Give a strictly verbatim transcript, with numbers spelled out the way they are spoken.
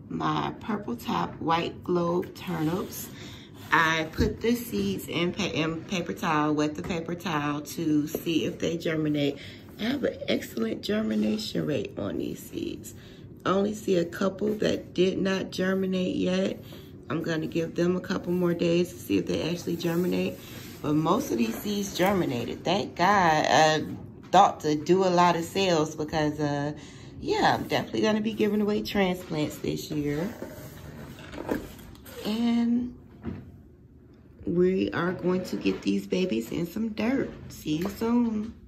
my purple top white globe turnips. I put the seeds in, pa in paper towel, wet the paper towel to see if they germinate. I have an excellent germination rate on these seeds. I only see a couple that did not germinate yet. I'm gonna give them a couple more days to see if they actually germinate. But most of these seeds germinated. Thank God I thought to do a lot of sales because uh, yeah, I'm definitely gonna be giving away transplants this year. And we are going to get these babies in some dirt. See you soon.